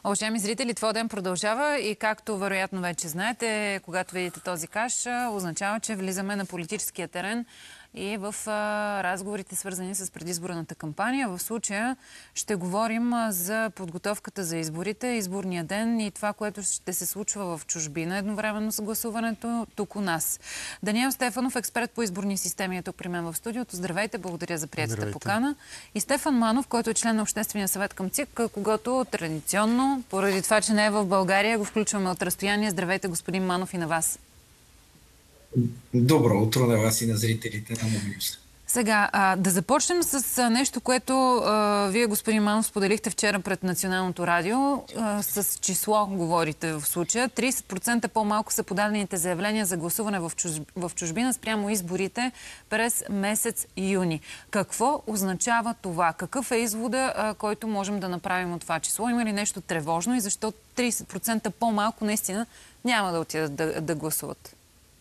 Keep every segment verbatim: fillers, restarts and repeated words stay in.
Уважаеми зрители, твой ден продължава и както вероятно вече знаете, когато видите този каш, означава, че влизаме на политическия терен и в а, разговорите, свързани с предизборната кампания. В случая ще говорим а, за подготовката за изборите, изборния ден и това, което ще се случва в чужбина едновременно с гласуването тук у нас. Даниел Стефанов, експерт по изборни системи, е тук при мен в студиото. Здравейте, благодаря за приятелата покана. И Стефан Манов, който е член на Обществения съвет към ЦИК, когато традиционно, поради това, че не е в България, го включваме от разстояние. Здравейте, господин Манов, и на вас. Добро утро на вас и на зрителите на Мобилност. Сега, а, да започнем с а, нещо, което а, вие, господин Манов, споделихте вчера пред Националното радио. А, с число говорите в случая. трийсет процента по-малко са подадените заявления за гласуване в, чуж... в чужбина спрямо изборите през месец юни. Какво означава това? Какъв е извода, а, който можем да направим от това число? Има ли нещо тревожно и защо трийсет процента по-малко наистина няма да отидат да, да гласуват?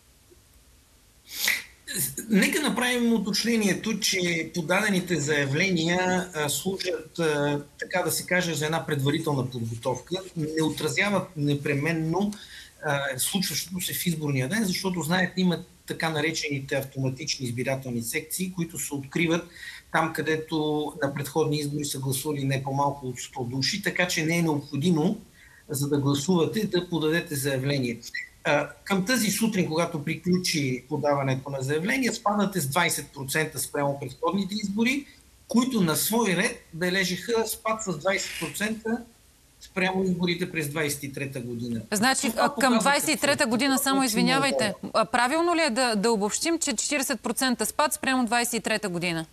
Нека направим уточнението, че подадените заявления а, служат, а, така да се каже, за една предварителна подготовка. Не отразяват непременно а, случващото се в изборния ден, защото, знаете, има така наречените автоматични избирателни секции, които се откриват там, където на предходни избори са гласували не по-малко от сто души, така че не е необходимо, за да гласувате, да подадете заявление. Към тази сутрин, когато приключи подаването на заявления, спадате с двайсет процента спрямо предходните избори, които на свой ред бележиха спад с двайсет процента спрямо изборите през двайсет и трета година. Значи към двайсет и трета година, само извинявайте, правилно ли е да, да обобщим, че четирийсет процента спад спрямо двайсет и трета година?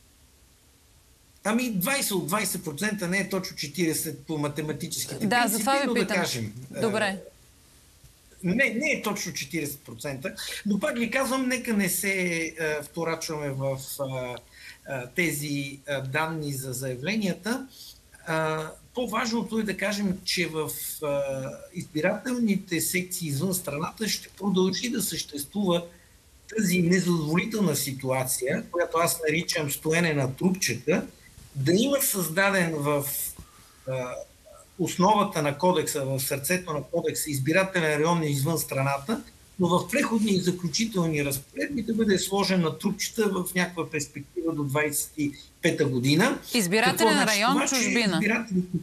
Ами двайсет от двайсет процента не е точно четирийсет по математическите да, принципи, ви но питам. Да кажем. Добре. Не, не е точно четирийсет процента, но пак ви казвам, нека не се а, вторачваме в а, а, тези а, данни за заявленията. А, по-важното е да кажем, че в а, избирателните секции извън страната ще продължи да съществува тази незадоволителна ситуация, която аз наричам стоене на трупчета, да има създаден в а, основата на кодекса, в сърцето на кодекса, избирателен район извън страната, но в преходни и заключителни разпоредби да бъде сложен на трупчета в някаква перспектива до двайсет и пета година. Избирателен значи район това, чужбина. Избирателите...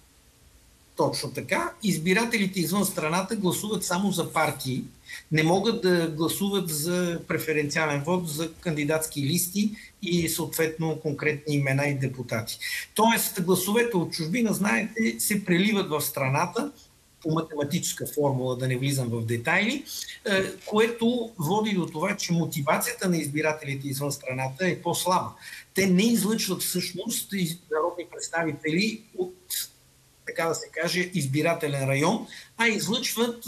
Точно така. Избирателите извън страната гласуват само за партии. Не могат да гласуват за преференциален вод, за кандидатски листи и съответно конкретни имена и депутати. Тоест гласовете от чужбина, знаете, се преливат в страната по математическа формула, да не влизам в детайли, което води до това, че мотивацията на избирателите извън страната е по-слаба. Те не излъчват всъщност народни представители от, така да се каже, избирателен район, а излъчват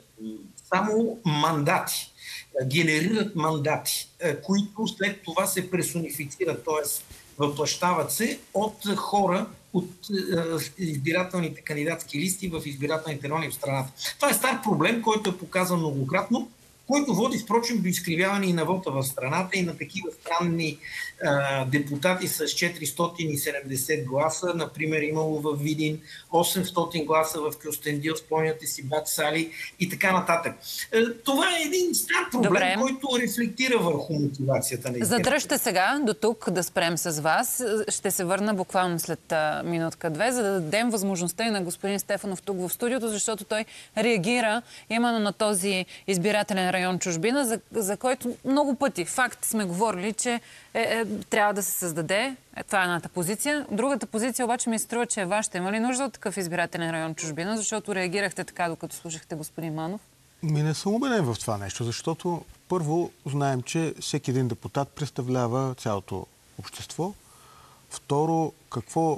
само мандати, генерират мандати, които след това се персонифицират, т.е. въплъщават се от хора от избирателните кандидатски листи в избирателните райони в страната. Това е стар проблем, който е показан многократно, който води, впрочем, до изкривяване и на вота в страната и на такива странни а, депутати с четиристотин и седемдесет гласа. Например, имало в Видин осемстотин гласа в Кюстендил, спомняте си Бак Сали и така нататък. А, това е един стар проблем, Добре. който рефлектира върху мотивацията на избирателите. Задръжте сега до тук да спрем с вас. Ще се върна буквално след минутка-две, за да дадем възможността и на господин Стефанов тук в студиото, защото той реагира именно на този избирателен район чужбина, за, за който много пъти, факт, сме говорили, че е, е, трябва да се създаде. Е, това е едната позиция. Другата позиция обаче ми се струва, че е ваша. Има ли нужда от такъв избирателен район чужбина, защото реагирахте така, докато слушахте господин Манов? Ми не съм убеден в това нещо, защото първо знаем, че всеки един депутат представлява цялото общество. Второ, какво,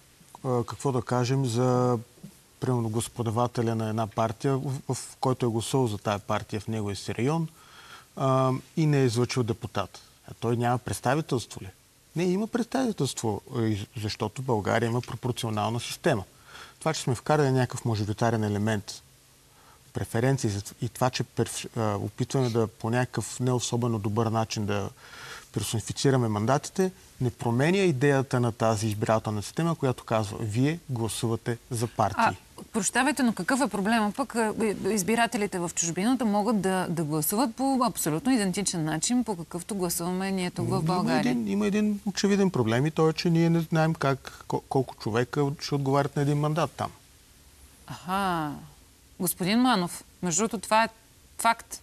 какво да кажем за примерно господавателя на една партия, в, в който е гласувал за тая партия в неговия си район а, и не е излъчил депутат. А той няма представителство ли? Не, има представителство, защото България има пропорционална система. Това, че сме вкарали някакъв мажоритарен елемент, преференции и това, че а, опитваме да по някакъв не особено добър начин да персонифицираме мандатите, не променя идеята на тази избирателна система, която казва, вие гласувате за партии. А, прощавайте, но какъв е проблема пък избирателите в чужбина да могат да, да гласуват по абсолютно идентичен начин, по какъвто гласуваме ние тук в България? Има един, има един очевиден проблем и то е, че ние не знаем как, колко човека ще отговарят на един мандат там. Аха. Господин Манов, между другото, това е факт.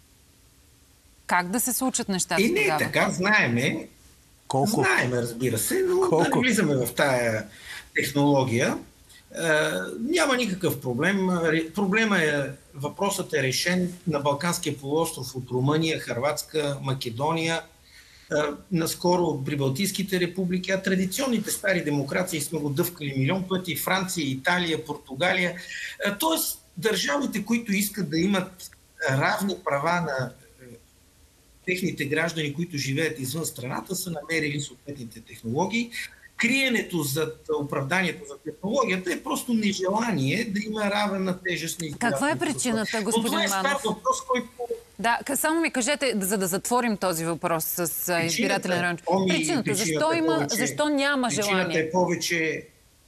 Как да се случат нещата И не тогава? така, знаеме. Колко? Знаеме, разбира се, но Колко? да не влизаме в тая технология. Е, няма никакъв проблем. Проблема е, въпросът е решен на Балканския полуостров от Румъния, Хърватска, Македония, е, наскоро от Прибалтийските републики, а традиционните стари демокрации сме го дъвкали милион пъти. Франция, Италия, Португалия. Е, тоест, държавите, които искат да имат равни права на техните граждани, които живеят извън страната, са намерили съответните технологии. Криенето зад оправданието за технологията е просто нежелание да има равна тежест на избирателите. Каква е причината, господин Но това е Манов? стар въпрос, който... Да, само ми кажете, за да затворим този въпрос с избирателен район. Оми, Причината, причината защо, е има, повече, защо няма причината желание? Причината е повече...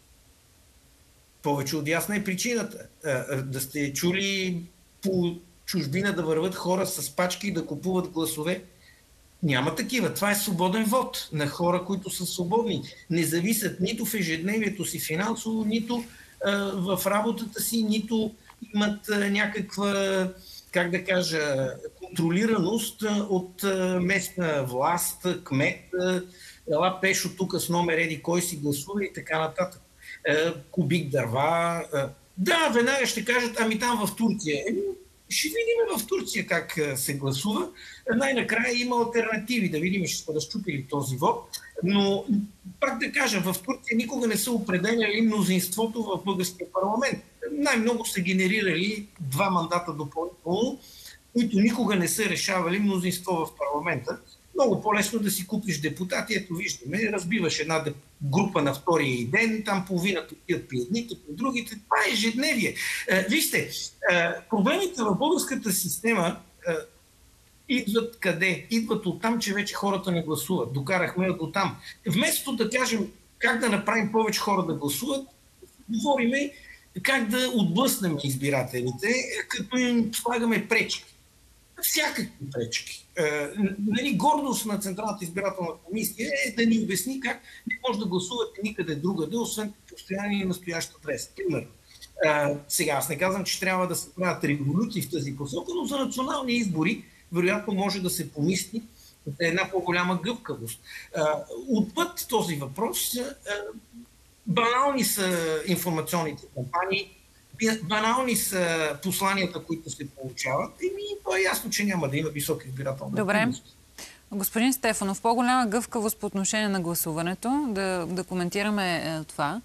Повече от ясна е причината. Да сте чули по чужбина да върват хора с пачки и да купуват гласове. Няма такива. Това е свободен вод на хора, които са свободни. Не зависят нито в ежедневието си финансово, нито а, в работата си, нито имат а, някаква, как да кажа, контролираност от а, местна власт, кмет, а, ела Пешо тук с номер еди кой си гласува и така нататък. А, кубик дърва. А, да, веднага ще кажат, ами там в Турция. Е, ще видим в Турция как се гласува. Най-накрая има алтернативи. Да видим, ще сме разчупили този вод. Но, пак да кажа, в Турция никога не са определяли мнозинството в българския парламент. Най-много са генерирали два мандата допълнително, които никога не са решавали мнозинство в парламента. Много по-лесно да си купиш депутати. Ето виждаме, разбиваш една група на втория ден, там половината пият при едните, при другите. Това е ежедневие. Е, вижте, е, проблемите в българската система е, идват къде? Идват от там, че вече хората не гласуват. Докарахме я до там. Вместо да кажем как да направим повече хора да гласуват, говориме как да отблъснем избирателите, като им слагаме пречки. Всякакви пречки. Е, нали, гордост на Централната избирателна комисия е да ни обясни как не може да гласувате никъде другаде, освен постоянния и настоящ адрес. Примерно. Е, сега аз не казвам, че трябва да се правят революции в тази посока, но за национални избори вероятно може да се помисли за една по-голяма гъвкавост. Е, отпът този въпрос, е, банални са информационните кампании, банални са посланията, които се получават. И то е ясно, че няма да има висока избирателна активност. Добре. Господин Стефанов, по-голяма гъвкавост по отношение на гласуването, да, да коментираме е, това.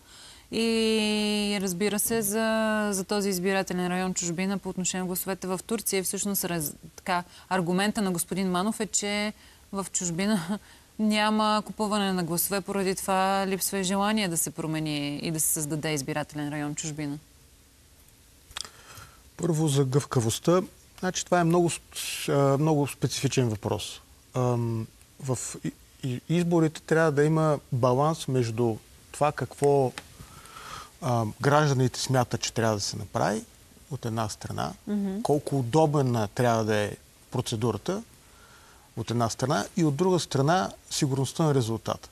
И разбира се, за, за този избирателен район чужбина по отношение на гласовете в Турция. И всъщност раз, така, аргумента на господин Манов е, че в чужбина няма купуване на гласове, поради това липсва и желание да се промени и да се създаде избирателен район чужбина. Първо за гъвкавостта. Значи, това е много, много специфичен въпрос. В изборите трябва да има баланс между това какво гражданите смятат, че трябва да се направи от една страна, mm-hmm. колко удобна трябва да е процедурата от една страна и от друга страна сигурността на резултата.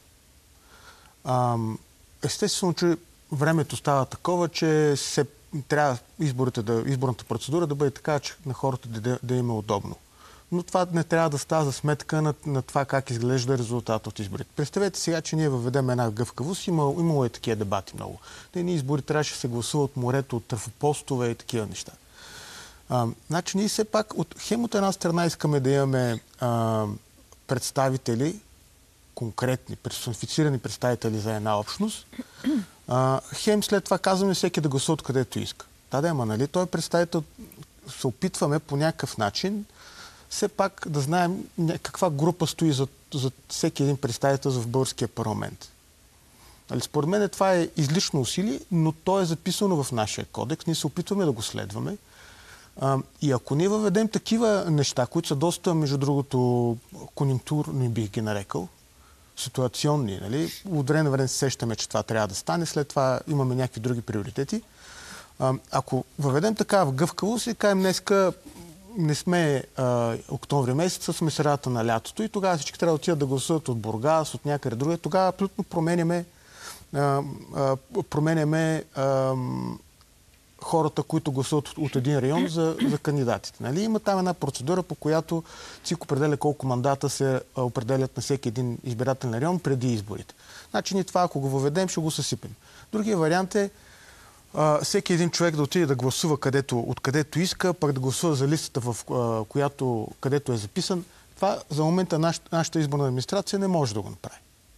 Естествено, че времето става такова, че се трябва изборите да, изборната процедура да бъде така, че на хората да, да им е удобно. Но това не трябва да става за сметка на, на това как изглежда резултат от изборите. Представете сега, че ние въведем една гъвкавост. Има, имало е такива дебати много. Ние избори трябваше да се гласува от морето, от трафопостове и такива неща. А, значи ние все пак от хем от една страна искаме да имаме а, представители, конкретни, персонифицирани представители за една общност. А, хем след това казваме всеки да гласува откъдето иска. Да, да, ама нали, той представител се опитваме по някакъв начин все пак да знаем каква група стои за, за всеки един представител в българския парламент. Нали, според мен това е излишно усилие, но то е записано в нашия кодекс. Ние се опитваме да го следваме. А, и ако ние въведем такива неща, които са доста, между другото, конюнктурни бих ги нарекал, ситуационни, нали? От време на време се сещаме, че това трябва да стане, след това имаме някакви други приоритети. А, ако въведем такава гъвкавост и кажем днеска не сме а, октомври месеца, сме средата на лятото и тогава всички трябва да отидат да гласуват от Бургас, от някъде друга. Тогава абсолютно променяме, а, а, променяме а, хората, които гласуват от, от един район за, за кандидатите. Нали? Има там една процедура, по която ЦИК определя колко мандата се а, определят на всеки един избирателен район преди изборите. Значи ние това, ако го въведем, ще го съсипем. Другия вариант е Uh, всеки един човек да отиде да гласува където, откъдето иска, пък да гласува за листата, в uh, която, където е записан. Това за момента наш, нашата изборна администрация не може да го направи.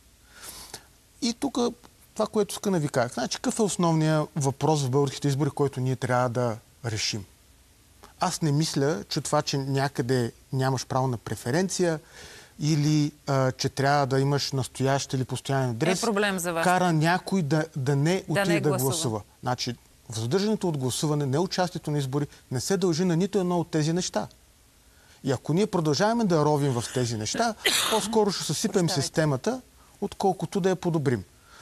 И тук това, което иска да ви кажа. Значи, какъв е основният въпрос в българските избори, който ние трябва да решим? Аз не мисля, че това, че някъде нямаш право на преференция или а, че трябва да имаш настоящ или постоянен адрес, е проблем за вас. Кара някой да, да не да отиде не да гласува. гласува. Значи, въздържането от гласуване, неучастието на избори не се дължи на нито едно от тези неща. И ако ние продължаваме да ровим в тези неща, по-скоро ще съсипем системата, отколкото да я подобрим.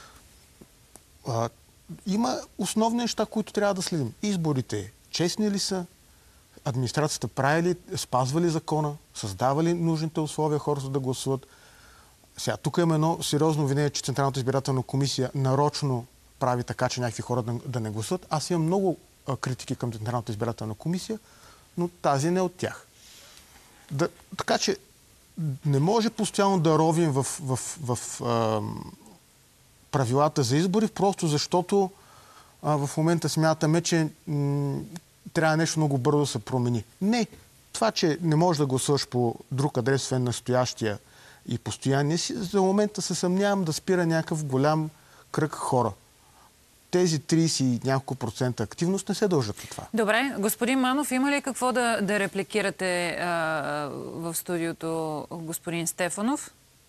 А, има основни неща, които трябва да следим. Изборите честни ли са? Администрацията прави ли, спазва ли закона? Създава ли нужните условия хората да гласуват? Сега, тук има едно сериозно обвинение, че Централната избирателна комисия нарочно прави така, че някакви хора да, да не гласуват. Аз имам много а, критики към Централната избирателна комисия, но тази не е от тях. Да, така че не може постоянно да ровим в, в, в, в а, правилата за избори, просто защото а, в момента смятаме, че м, трябва нещо много бързо да се промени. Не. Това, че не можеш да гласуваш по друг адрес, освен настоящия и постоянния си, за момента се съмнявам да спира някакъв голям кръг хора. Тези трийсет и няколко процента активност не се дължат от това. Добре. Господин Манов, има ли какво да, да репликирате а, в студиото господин Стефанов?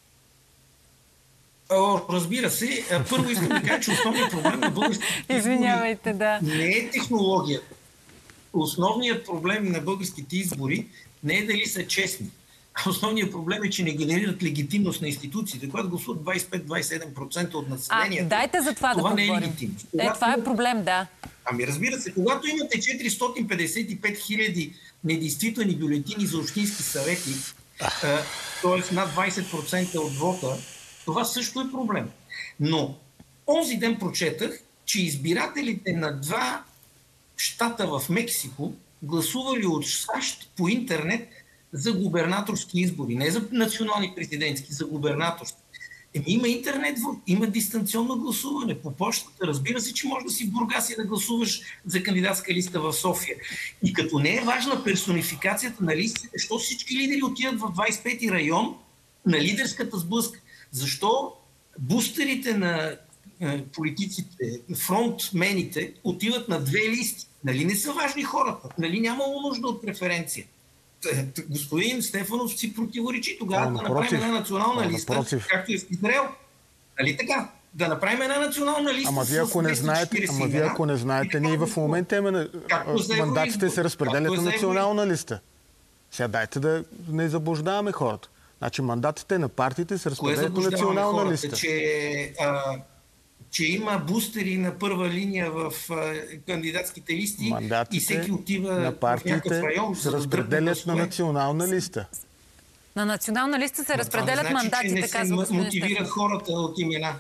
О, разбира се. Първо искам да кажа, че основният проблем на българските Извинявайте, да. не е технологията. Основният проблем на българските избори не е дали са честни. Основният проблем е, че не генерират легитимност на институциите. Когато гласуват двайсет и пет до двайсет и седем процента от населението, а, дайте за това, това да не е поговорим. легитимност. Е, това е проблем, да. Ами разбира се, когато имате четиристотин петдесет и пет хиляди недействителни бюлетини за общински съвети, т.е. над двайсет процента от вота, това също е проблем. Но онзи ден прочетах, че избирателите на два щата в Мексико гласували от САЩ по интернет за губернаторски избори. Не за национални президентски, за губернаторски. Еми, има интернет, има дистанционно гласуване по почтата. Разбира се, че може да си в Бургас и да гласуваш за кандидатска листа в София. И като не е важна персонификацията на листите, защо всички лидери отиват в двайсет и пети район на лидерската сблъска? Защо бустерите на политиците, фронтмените отиват на две листи? Нали не са важни хората? Нали нямало нужда от преференция? Господин Стефанов си противоречи. Тогава да направим една национална листа, както е в Израел. Нали така? Да направим една национална листа. Ама вие ако не знаете, ама вие ако не знаете, ние в момента имаме мандатите се разпределят на национална листа. Сега дайте да не заблуждаваме хората. Значи мандатите на партиите се разпределят на национална хората, листа. Че, а, че има бустери на първа линия в а, кандидатските листи мандатите и всеки отива на партиите в район, се разпределят на национална листа. На национална листа се разпределят значи, мандатите, казва господин Стефанов. Не се мотивират хората от имена.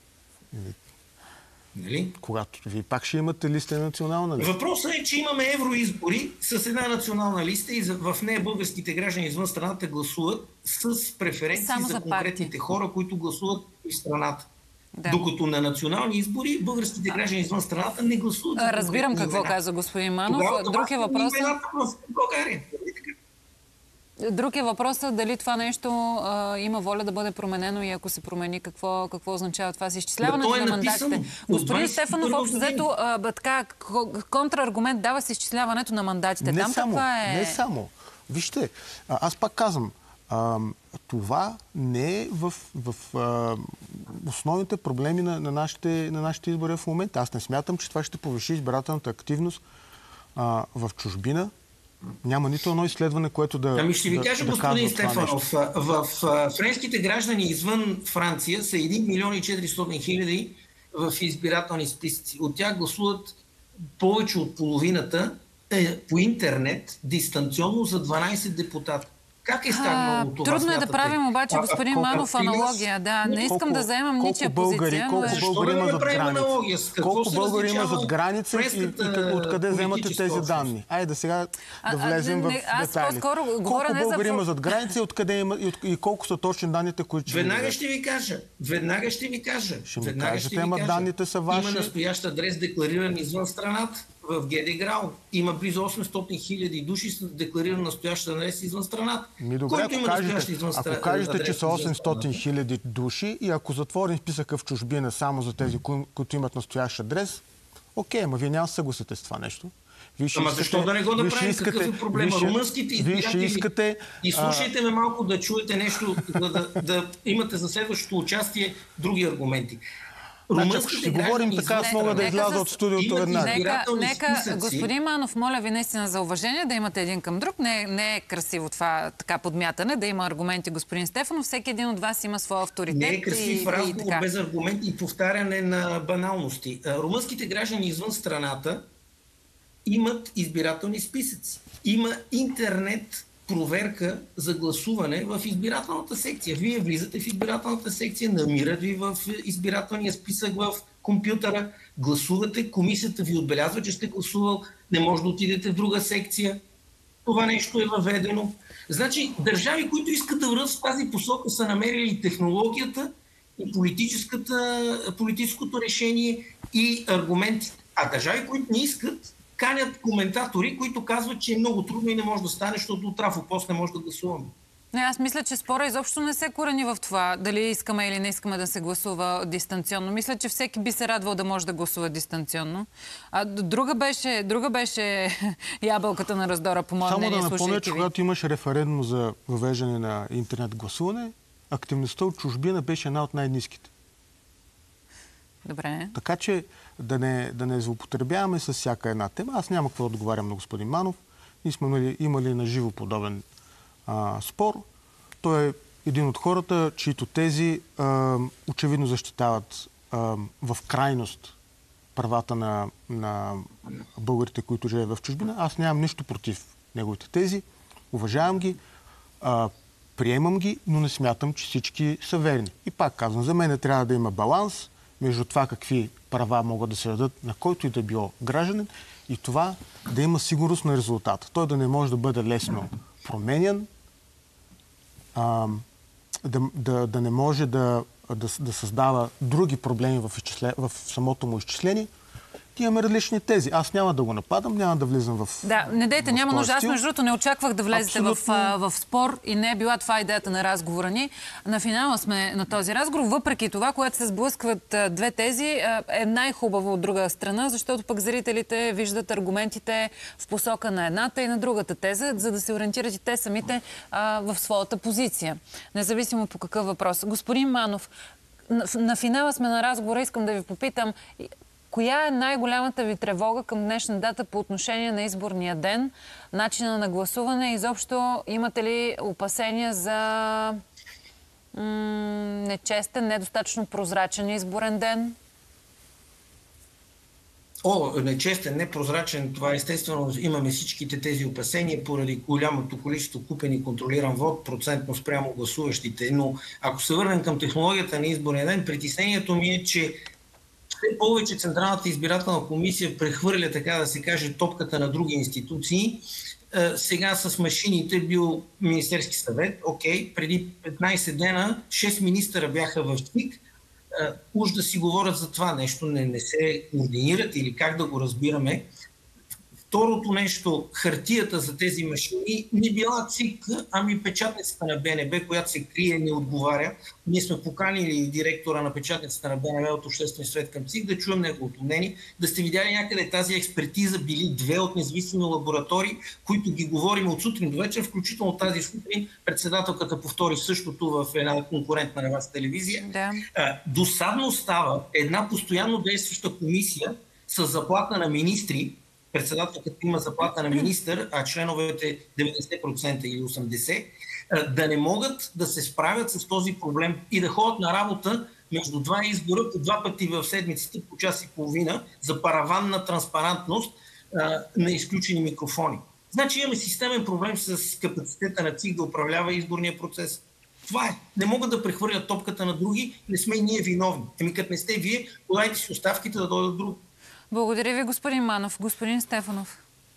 Нали? Когато вие пак ще имате листа на национална листа. Въпросът е, че имаме евроизбори с една национална листа и в нея българските граждани извън страната гласуват с преференции само за, за конкретните хора, които гласуват в страната. Да. Докато на национални избори българските граждани извън страната не гласуват. А, разбирам какво имена. Каза господин Манов. Друг е въпросът. В България. Друг е въпросът дали това нещо а, има воля да бъде променено и ако се промени, какво, какво означава това с изчисляването е на мандатите. Господин Стефанов, общо взето, така, контраргумент дава с изчисляването на мандатите. Не Там само, каква е... не само. Вижте, аз пак казвам, а, това не е в, в а, основните проблеми на, на, нашите, на нашите избори в момента. Аз не смятам, че това ще повиши избирателната активност а, в чужбина. Няма нито едно изследване, което да... Ами ще ви да, кажа, да господин Стефанов, в, в, в френските граждани извън Франция са един милион и четиристотин хиляди в избирателни списъци. От тях гласуват повече от половината е по интернет, дистанционно за дванайсет депутата. Как е станало това? Трудно е смятате? да правим обаче, господин а, Манов, аналогия. Да, не искам колко, да заемам ничия българи, позиция. колко Но е... българи има зад граница? Колко българи има зад граница и, и откъде вземате тези данни? Айде сега да влезем а, а, в детайли. Колко българи за... има зад граница и откъде има и, от, и колко са точни данните, които... Веднага ще ви кажа. Веднага ще ви кажа. Ще ми Веднага кажете, ще ви ама кажа. данните са ваши. Има настоящ адрес деклариран извън страната. В ГД ГРАО има близо осемстотин хиляди души с деклариран настоящ адрес извън страната. Ми добре, ако кажете, извън стра... ако кажете че са осемстотин хиляди души и ако затворим списъка в чужбина само за тези, които имат настоящ адрес, окей, ама вие няма да съгласите с това нещо. Ама искате, защо да не го направим? Искате, Какъв е проблема? Вие, Румънските избиратели... Искате, и слушайте ме малко да чуете нещо, да, да, да имате за следващото участие други аргументи. Значи, ако ще говорим така, аз мога да изляза от студиото веднага. Нека, нека господин Манов, моля ви наистина за уважение да имате един към друг. Не, не е красиво това така подмятане, да има аргументи, господин Стефанов. Всеки един от вас има своя авторитет. Не е красив и, разговор и без аргументи и повтаряне на баналности. Румънските граждани извън страната имат избирателни списъци. Има интернет проверка за гласуване в избирателната секция. Вие влизате в избирателната секция, намират ви в избирателния списък в компютъра, гласувате, комисията ви отбелязва, че сте гласувал, не може да отидете в друга секция. Това нещо е въведено. Значи, държави, които искат да върват в тази посока, са намерили технологията и политическото решение и аргументите. А държави, които не искат, канят коментатори, които казват, че е много трудно и не може да стане, защото от Трафопост не може да гласуваме. Не, аз мисля, че спора изобщо не се корени в това, дали искаме или не искаме да се гласува дистанционно. Мисля, че всеки би се радвал да може да гласува дистанционно. А друга беше, друга беше ябълката на раздора, по моя мнение, слушайки ви. Само да напомня, че когато имаш референдум за въвеждане на интернет гласуване, активността от чужбина беше една от най-ниските. Добре. Така че да не, да не злоупотребяваме с всяка една тема. Аз няма какво да отговарям на господин Манов. Ние сме имали, имали на живо подобен а, спор. Той е един от хората, чието тези а, очевидно защитават а, в крайност правата на, на българите, които живеят в чужбина. Аз нямам нищо против неговите тези. Уважавам ги, а, приемам ги, но не смятам, че всички са верни. И пак казвам, за мен трябва да има баланс между това какви права могат да се дадат на който и да било гражданин и това да има сигурност на резултата. Той да не може да бъде лесно променян, а, да, да, да не може да, да, да създава други проблеми в, изчисле, в самото му изчисление. Имаме различни тези. Аз няма да го нападам, няма да влизам в... Да, не дейте, няма нужда. Аз между другото не очаквах да влезете Абсолютно... в, в спор и не е била това идеята на разговора ни. На финала сме на този разговор. Въпреки това, когато се сблъскват две тези, е най-хубаво от друга страна, защото пък зрителите виждат аргументите в посока на едната и на другата теза, за да се ориентират и те самите а, в своята позиция. Независимо по какъв въпрос. Господин Манов, на, на финала сме на разговора. Искам да ви попитам... Коя е най-голямата ви тревога към днешна дата по отношение на изборния ден, начина на гласуване? Изобщо имате ли опасения за м- нечестен, недостатъчно прозрачен изборен ден? О, нечестен, непрозрачен, това естествено имаме всичките тези опасения поради голямото количество купен и контролиран вод, процентно спрямо гласуващите. Но ако се върнем към технологията на изборния ден, притеснението ми е, че все повече Централната избирателна комисия прехвърля, така да се каже, топката на други институции. Сега с машините бил Министерски съвет. Окей, преди петнайсет дена шест министъра бяха в ЦИК. Уж да си говорят за това нещо, не, не се координират или как да го разбираме. Второто нещо, хартията за тези машини не била ЦИК, ами печатницата на БНБ, която се крие, не отговаря. Ние сме поканили директора на печатницата на БНБ от Обществен съвет към ЦИК да чуем неговото мнение. Да сте видяли някъде тази експертиза, били две от независими лаборатории, които ги говорим от сутрин до вечер, включително тази сутрин председателката повтори същото в една конкурентна на вас телевизия. Да. Досадно става една постоянно действаща комисия с заплата на министри. Председателката има заплата на министър, а членовете деветдесет процента или осемдесет процента, да не могат да се справят с този проблем и да ходят на работа между два избора, по два пъти в седмицата, по час и половина, за параванна транспарантност а, на изключени микрофони. Значи имаме системен проблем с капацитета на ЦИК да управлява изборния процес. Това е. Не могат да прехвърлят топката на други, не сме и ние виновни. Еми като не сте вие, подайте си оставките да дойдат други. Благодаря ви, господин Манов. Господин Стефанов.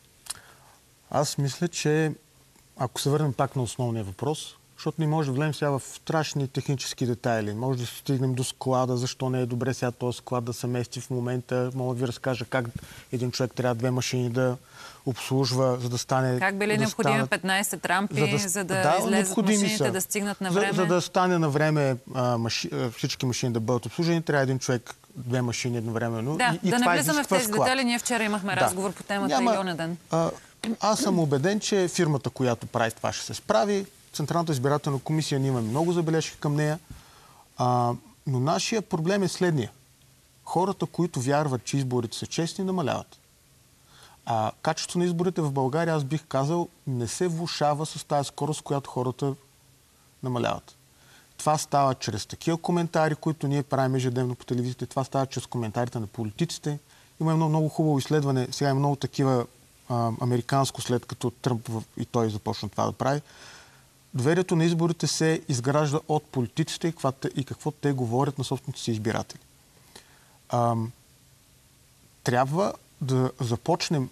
Аз мисля, че ако се върнем пак на основния въпрос, защото не може да влезем сега в страшни технически детайли. Може да стигнем до склада, защо не е добре сега този склад да се мести в момента. Мога да ви разкажа как един човек трябва две машини да обслужва, за да стане... Как били да необходими станат, петнайсет рампи, за да, за да, да излезат машините, са. да стигнат на време? За, за да стане на време а, маши, всички машини да бъдат обслужени, трябва един човек две машини едновременно. Да, и, да и не това влизаме в тези склад. детайли. Ние вчера имахме да. разговор по темата Няма, и оня ден. А, аз съм убеден, че фирмата, която прави това, ще се справи. Централната избирателна комисия, ние имаме много забележки към нея. А, но нашия проблем е следния. Хората, които вярват, че изборите са честни, намаляват. А качеството на изборите в България, аз бих казал, не се влошава с тази скорост, която хората намаляват. Това става чрез такива коментари, които ние правим ежедневно по телевизията. Това става чрез коментарите на политиците. Има едно много хубаво изследване. Сега има много такива а, американско, след като Тръмп и той започна това да прави. Доверието на изборите се изгражда от политиците и какво те говорят на собствените си избиратели. А, трябва да започнем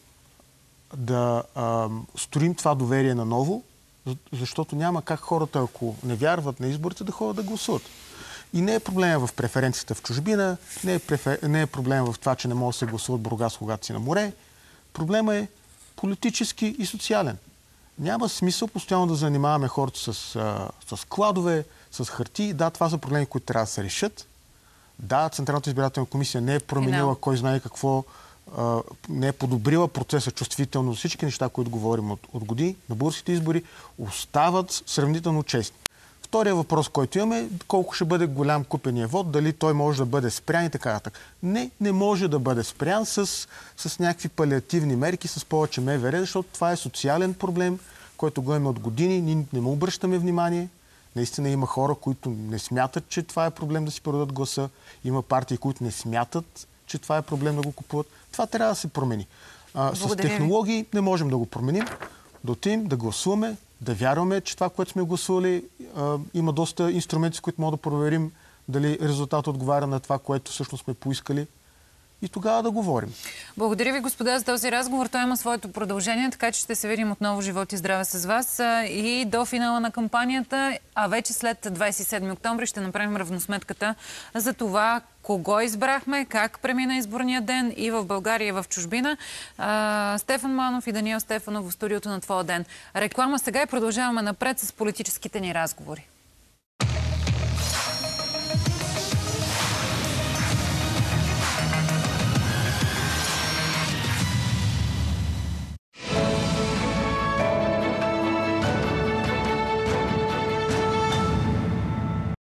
да а, строим това доверие наново, защото няма как хората, ако не вярват на изборите, да ходят да гласуват. И не е проблема в преференцията в чужбина, не е, префер... не е проблема в това, че не може да се гласува в Бургас, когато си на море. Проблема е политически и социален. Няма смисъл постоянно да занимаваме хората с, с складове, с хартии. Да, това са проблеми, които трябва да се решат. Да, Централната избирателна комисия не е променила кой знае какво, а, не е подобрила процеса чувствително. Всички неща, които говорим от, от години на българските избори, остават сравнително честни. Втория въпрос, който имаме, е колко ще бъде голям купения вод, дали той може да бъде спрян и така нататък. Не, не може да бъде спрян с, с някакви палиативни мерки, с повече МВР, защото това е социален проблем, който го имаме от години, ние не му обръщаме внимание. Наистина има хора, които не смятат, че това е проблем да си продадат гласа. Има партии, които не смятат, че това е проблем да го купуват. Това трябва да се промени. А, с технологии не можем да го променим. Да отидем, да гласуваме, да вярваме, че това, което сме гласували, а, има доста инструменти, с които можем да проверим дали резултатът отговаря на това, което всъщност сме поискали. И тогава да говорим. Благодаря ви, господа, за този разговор. Той има своето продължение, така че ще се видим отново живот и здраве с вас. И до финала на кампанията, а вече след двайсет и седми октомври ще направим равносметката за това кого избрахме, как премина изборния ден и в България, и в чужбина. Стефан Манов и Даниел Стефанов в студиото на Твоя ден. Реклама сега и продължаваме напред с политическите ни разговори.